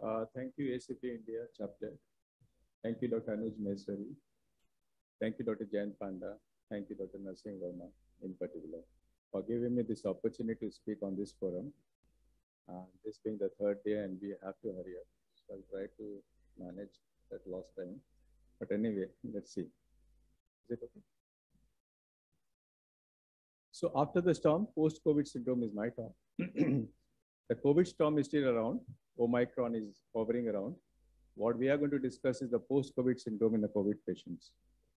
Thank you, ACP India chapter. Thank you, Dr. Anuj Maheshwari. Thank you, Dr. Jayan Panda. Thank you, Dr. Narsingh Verma in particular, for giving me this opportunity to speak on this forum. This being the third day and we have to hurry up. So I'll try to manage that lost time. But anyway, let's see. Is it okay? So after the storm, post-COVID syndrome is my talk. The COVID storm is still around. Omicron is hovering around. What we are going to discuss is the post-COVID syndrome in the COVID patients.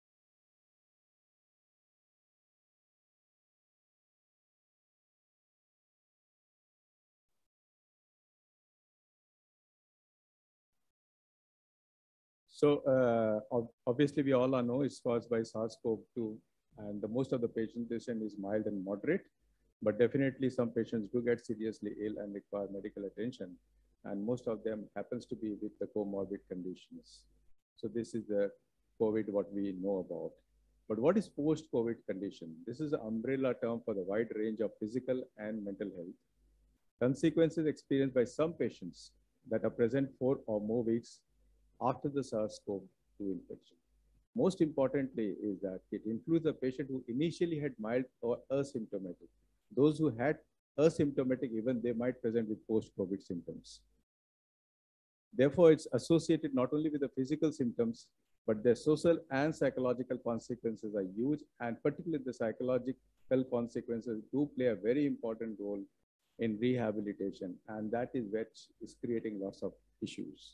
So obviously we all know it's caused by SARS-CoV-2 and most of the presentation is mild and moderate, but definitely some patients do get seriously ill and require medical attention. And most of them happens to be with the comorbid conditions. So this is the COVID, what we know about. But what is post-COVID condition? This is an umbrella term for the wide range of physical and mental health consequences experienced by some patients that are present 4 or more weeks after the SARS-CoV-2 infection. Most importantly is that it includes a patient who initially had mild or asymptomatic. Those who had asymptomatic, even they might present with post-COVID symptoms. Therefore, it's associated not only with the physical symptoms, but the social and psychological consequences are huge, and particularly the psychological consequences do play a very important role in rehabilitation, and that is which is creating lots of issues.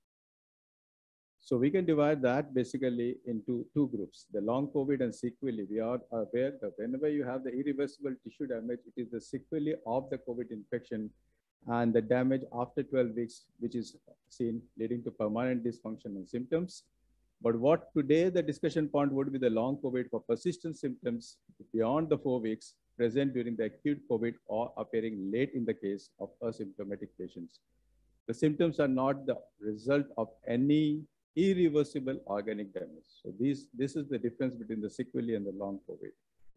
So we can divide that basically into 2 groups, the long COVID and sequelae. We are aware that whenever you have the irreversible tissue damage, it is the sequelae of the COVID infection and the damage after 12 weeks, which is seen leading to permanent dysfunction and symptoms. But what today the discussion point would be the long COVID for persistent symptoms beyond the 4 weeks present during the acute COVID or appearing late in the case of asymptomatic patients. The symptoms are not the result of any irreversible organic damage. So this is the difference between the sequelae and the long COVID.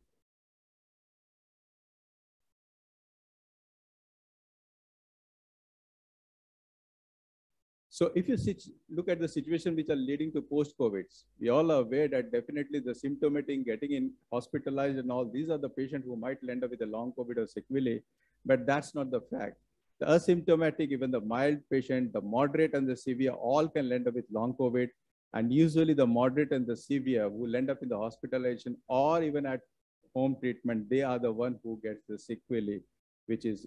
So if you look at the situation which are leading to post-COVID, we all are aware that definitely the symptomatic, getting in hospitalized and all, these are the patients who might end up with a long COVID or sequelae, but that's not the fact. The asymptomatic, even the mild patient, the moderate and the severe, all can end up with long COVID. And usually the moderate and the severe who end up in the hospitalization or even at home treatment, they are the one who gets the sequelae, which is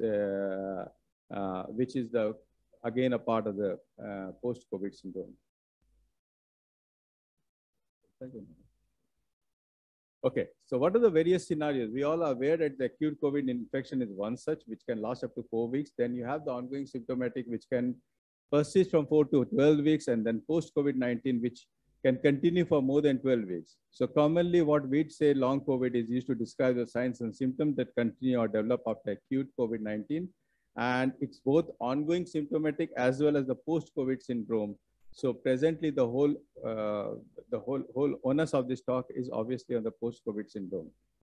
again a part of the post-COVID syndrome. Okay, so what are the various scenarios? We all are aware that the acute COVID infection is one such, which can last up to 4 weeks. Then you have the ongoing symptomatic, which can persist from 4 to 12 weeks, and then post-COVID-19, which can continue for more than 12 weeks. So commonly what we'd say long COVID is used to describe the signs and symptoms that continue or develop after acute COVID-19. And it's both ongoing symptomatic as well as the post-COVID syndrome. So presently the whole onus of this talk is obviously on the post-COVID syndrome.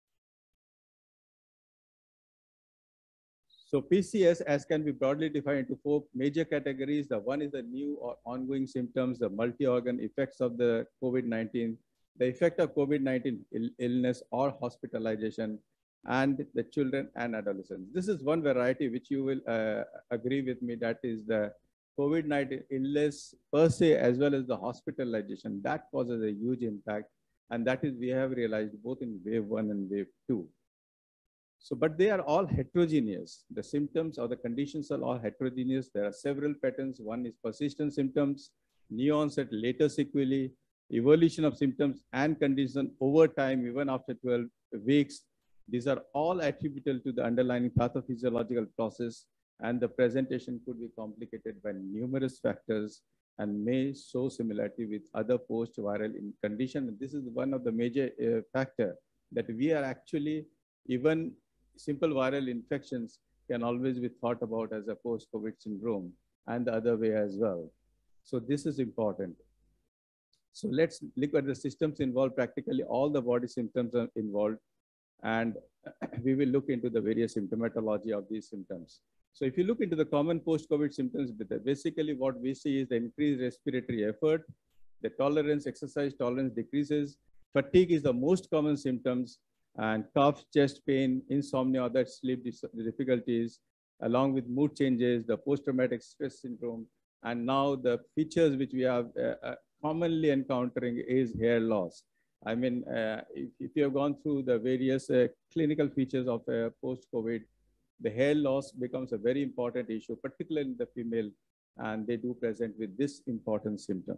So PCS, as can be broadly defined into 4 major categories. The one is the new or ongoing symptoms, the multi-organ effects of the COVID-19, the effect of COVID-19 illness or hospitalization, and the children and adolescents. This is one variety which you will agree with me, that is the COVID-19 illness per se, as well as the hospitalization. That causes a huge impact, and that is we have realized both in wave 1 and wave 2. So, but they are all heterogeneous. The symptoms or the conditions are all heterogeneous. There are several patterns. One is persistent symptoms, new onset, later sequelae, evolution of symptoms and condition over time, even after 12 weeks. These are all attributable to the underlying pathophysiological process, and the presentation could be complicated by numerous factors and may show similarity with other post-viral conditions. And this is one of the major factor that we are actually, even simple viral infections can always be thought about as a post-COVID syndrome, and the other way as well. So this is important. So let's look at the systems involved. Practically all the body symptoms are involved, and we will look into the various symptomatology of these symptoms. So if you look into the common post-COVID symptoms, basically what we see is the increased respiratory effort, the tolerance, exercise tolerance decreases, fatigue is the most common symptoms, and cough, chest pain, insomnia, other sleep difficulties, along with mood changes, the post-traumatic stress syndrome, and now the features which we are commonly encountering is hair loss. I mean, if you have gone through the various clinical features of post-COVID, the hair loss becomes a very important issue, particularly in the female, and they do present with this important symptom.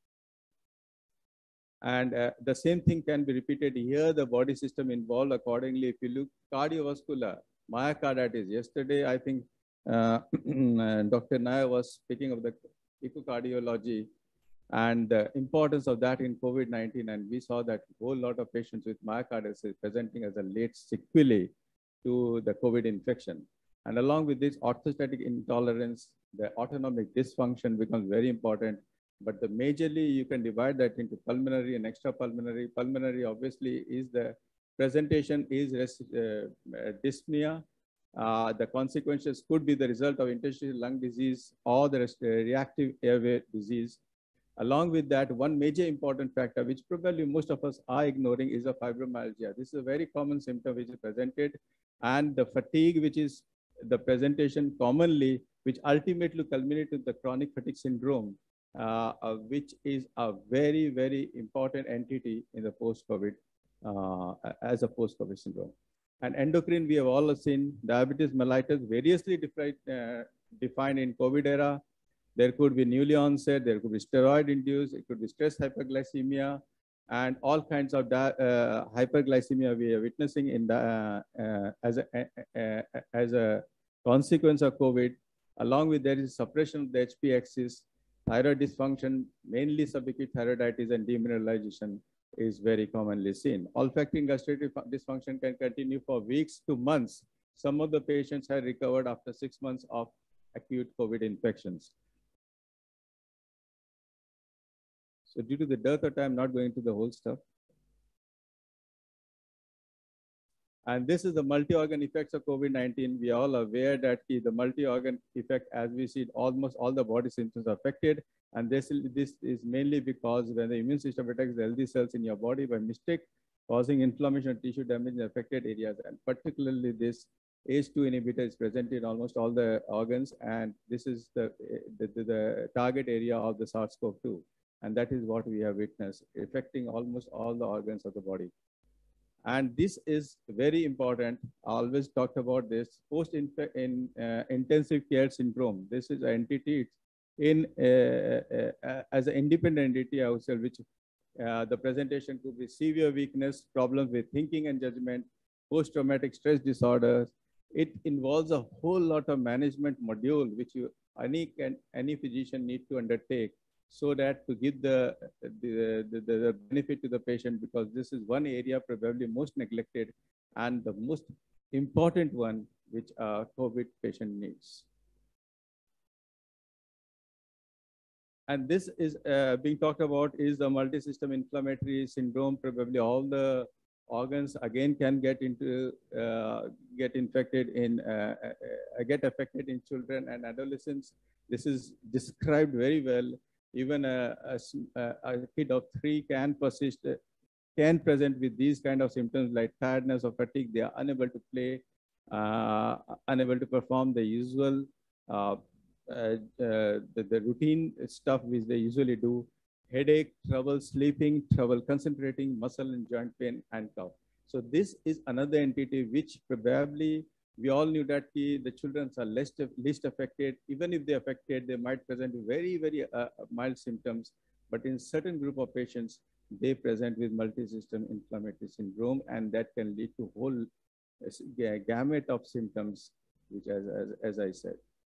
And the same thing can be repeated here, the body system involved accordingly. If you look cardiovascular, myocarditis, yesterday, I think Dr. Nair was speaking of the echocardiology and the importance of that in COVID-19. And we saw that a whole lot of patients with myocarditis is presenting as a late sequelae to the COVID infection. And along with this orthostatic intolerance, the autonomic dysfunction becomes very important. But the majorly, you can divide that into pulmonary and extrapulmonary. Pulmonary, obviously, is the presentation is dyspnea. The consequences could be the result of interstitial lung disease or the reactive airway disease. Along with that, one major important factor, which probably most of us are ignoring, is a fibromyalgia. This is a very common symptom which is presented, and the fatigue, which is the presentation commonly, which ultimately culminates with the chronic fatigue syndrome, which is a very, very important entity in the post-COVID, as a post-COVID syndrome. And endocrine, we have all seen diabetes mellitus variously defined in COVID era. There could be newly onset, there could be steroid induced, it could be stress hyperglycemia, and all kinds of hyperglycemia we are witnessing in the, as a consequence of COVID. Along with there is suppression of the HP axis, thyroid dysfunction, mainly subacute thyroiditis and demineralization is very commonly seen. Olfactory gustatory dysfunction can continue for weeks to months. Some of the patients have recovered after 6 months of acute COVID infections. So due to the dearth of time, not going to the whole stuff. And this is the multi-organ effects of COVID-19. We are all aware that the multi-organ effect, as we see, almost all the body systems are affected. And this is mainly because when the immune system attacks the healthy cells in your body by mistake, causing inflammation and tissue damage in affected areas. And particularly this ACE2 inhibitor is present in almost all the organs. And this is the target area of the SARS-CoV-2. And that is what we have witnessed, affecting almost all the organs of the body. And this is very important. I always talked about this post-intensive care syndrome. This is an entity as an independent entity, I would say, which the presentation could be severe weakness, problems with thinking and judgment, post-traumatic stress disorders. It involves a whole lot of management module, which any physician need to undertake, so that to give the benefit to the patient, because this is one area probably most neglected and the most important one which a COVID patient needs. And this is being talked about is the multi-system inflammatory syndrome. Probably all the organs again can get infected get affected in children and adolescents. This is described very well. Even a kid of 3 can present with these kind of symptoms like tiredness or fatigue. They are unable to play, unable to perform the usual, the routine stuff which they usually do. Headache, trouble sleeping, trouble concentrating, muscle and joint pain, and cough. So this is another entity which probably we all knew that the children are least affected. Even if they're affected, they might present very, very mild symptoms. But in certain group of patients, they present with multi-system inflammatory syndrome, and that can lead to whole gamut of symptoms, which as I said.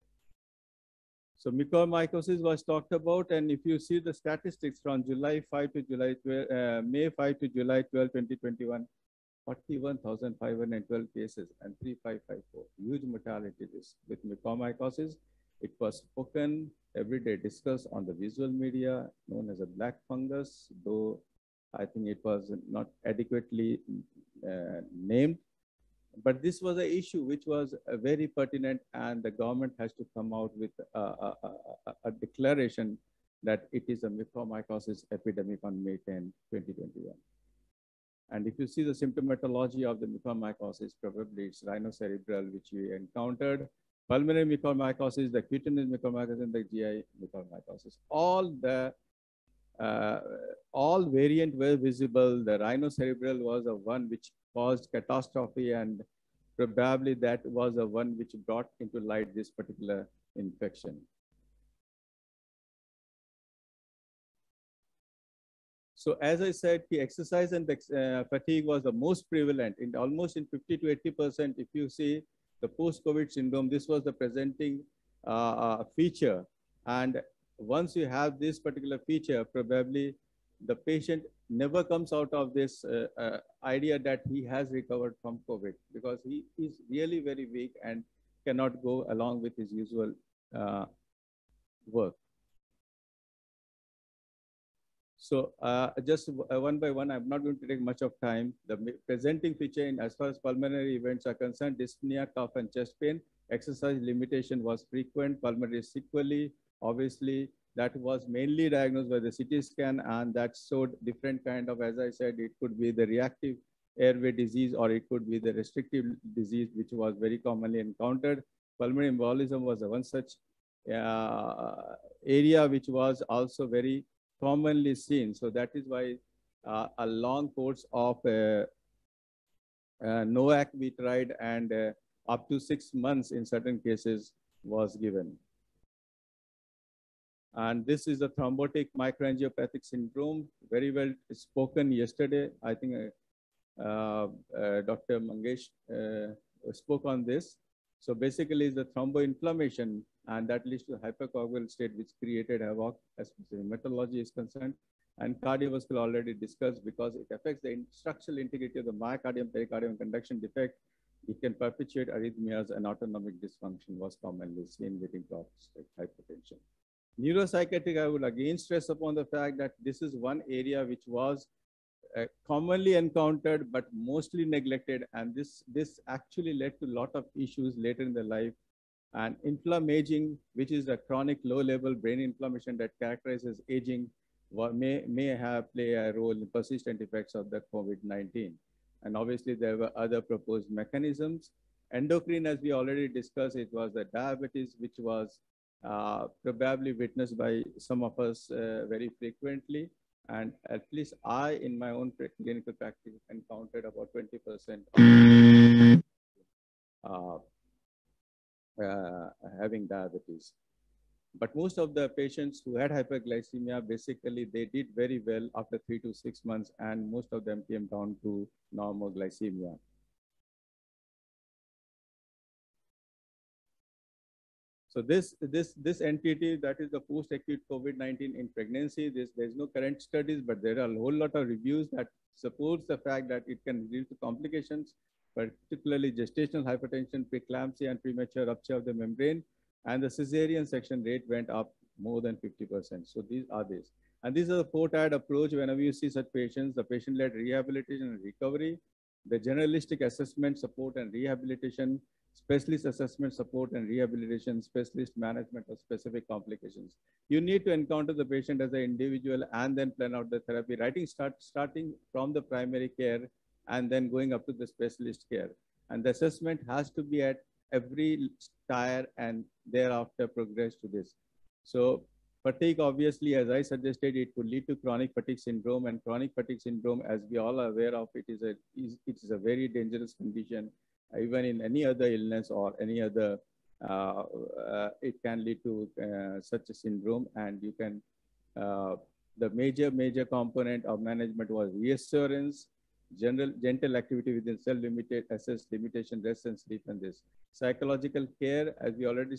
So mucormycosis was talked about, and if you see the statistics from July 5 to July 12, May 5 to July 12, 2021, 41,512 cases and 3,554. Huge mortality risk with mucormycosis. It was spoken, everyday discussed on the visual media, known as a black fungus, though I think it was not adequately named. But this was an issue which was very pertinent, and the government has to come out with a declaration that it is a mucormycosis epidemic on May 10, 2021. And if you see the symptomatology of the mucormycosis, probably it's rhinocerebral, which we encountered, pulmonary mucormycosis, the cutaneous mucormycosis, and the GI mucormycosis. All variant were visible. The rhinocerebral was the one which caused catastrophe, and probably that was the one which brought into light this particular infection. So as I said, the exercise and fatigue was the most prevalent in almost in 50 to 80%. If you see the post-COVID syndrome, this was the presenting feature. And once you have this particular feature, probably the patient never comes out of this idea that he has recovered from COVID, because he is really very weak and cannot go along with his usual work. So just one by one, I'm not going to take much of time. The presenting feature in as far as pulmonary events are concerned, dyspnea, cough, and chest pain. Exercise limitation was frequent. Pulmonary sequelae, obviously, that was mainly diagnosed by the CT scan, and that showed different kind of, as I said, it could be the reactive airway disease, or it could be the restrictive disease, which was very commonly encountered. Pulmonary embolism was one such area which was also very commonly seen. So that is why a long course of NOAC we tried, and up to 6 months in certain cases was given. And this is the thrombotic microangiopathic syndrome, very well spoken yesterday. I think Dr. Mangesh spoke on this. So basically it's the thromboinflammation, and that leads to hypercoagulable state, which created havoc as far as hematology is concerned. And cardiovascular already discussed, because it affects the structural integrity of the myocardium, pericardium, conduction defect. It can perpetuate arrhythmias, and autonomic dysfunction was commonly seen leading to hypertension. Neuropsychiatric, I would again stress upon the fact that this is one area which was commonly encountered but mostly neglected, and this actually led to a lot of issues later in the life. And inflammaging, which is a chronic low-level brain inflammation that characterizes aging, may have play a role in persistent effects of the COVID-19. And obviously there were other proposed mechanisms. Endocrine, as we already discussed, it was the diabetes, which was probably witnessed by some of us very frequently. And at least I, in my own clinical practice, encountered about 20% of having diabetes. But most of the patients who had hyperglycemia, basically they did very well after 3 to 6 months, and most of them came down to normal glycemia. So this entity, that is the post-acute COVID-19 in pregnancy, there's no current studies, but there are a whole lot of reviews that supports the fact that it can lead to complications, particularly gestational hypertension, preeclampsia, and premature rupture of the membrane. And the cesarean section rate went up more than 50%. So these are this. And this is a four-tiered approach. Whenever you see such patients, the patient-led rehabilitation and recovery, the generalistic assessment, support, and rehabilitation, specialist assessment, support, and rehabilitation, specialist management of specific complications. You need to encounter the patient as an individual and then plan out the therapy, starting from the primary care and then going up to the specialist care. And the assessment has to be at every tier and thereafter progress to this. So fatigue, obviously, as I suggested, it could lead to chronic fatigue syndrome, and chronic fatigue syndrome, as we all are aware of, it is a very dangerous condition. Even in any other illness or any other, it can lead to such a syndrome. And you can, the major component of management was reassurance, gentle activity within self-limited, assess limitation, rest and sleep, and this. Psychological care, as we already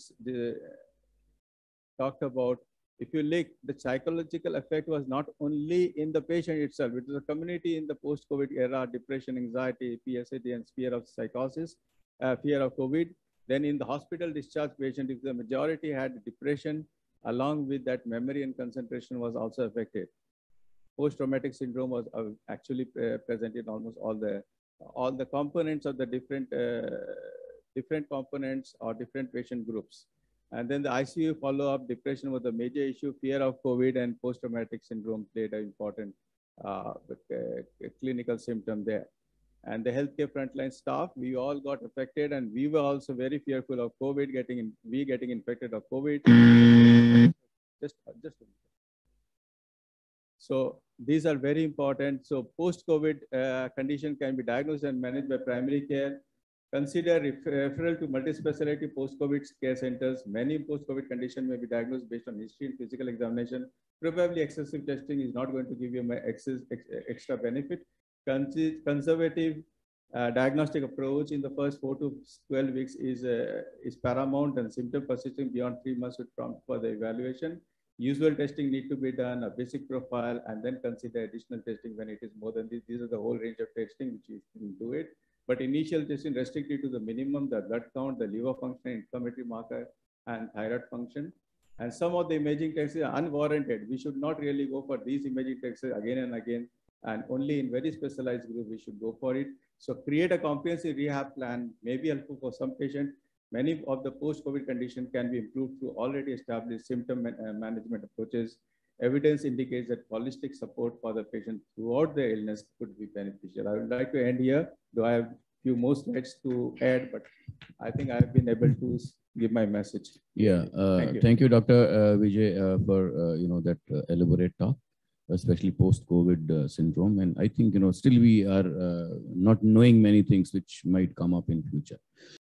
talked about, if you look, the psychological effect was not only in the patient itself, it was a community in the post-COVID era, depression, anxiety, PSAD, and fear of psychosis, fear of COVID. Then in the hospital discharged patient, if the majority had depression, along with that memory and concentration was also affected. Post-traumatic syndrome was actually present in almost all the all the components of the different components or different patient groups. And then the ICU follow-up depression was the major issue. Fear of COVID and post-traumatic syndrome played an important clinical symptom there. And the healthcare frontline staff, we all got affected, and we were also very fearful of COVID, getting infected of COVID. Just a minute. So these are very important. So post-COVID condition can be diagnosed and managed by primary care. Consider referral to multi-specialty post-COVID care centers. Many post-COVID conditions may be diagnosed based on history and physical examination. Probably excessive testing is not going to give you extra benefit. Conservative diagnostic approach in the first 4 to 12 weeks is paramount, and symptom persisting beyond 3 months would prompt for the evaluation. Usual testing need to be done, a basic profile, and then consider additional testing when it is more than this. These are the whole range of testing which you can do it. But initial testing restricted to the minimum, the blood count, the liver function, inflammatory marker, and thyroid function. And some of the imaging tests are unwarranted. We should not really go for these imaging tests again and again. And only in very specialized group, we should go for it. So create a comprehensive rehab plan, may be helpful for some patients. Many of the post-COVID conditions can be improved through already established symptom management approaches. Evidence indicates that holistic support for the patient throughout the illness could be beneficial. I would like to end here, though I have a few more slides to add, but I think I have been able to give my message. Yeah, thank you, Dr. Vijay, for that elaborate talk, especially post-COVID syndrome. And I think still we are not knowing many things which might come up in future.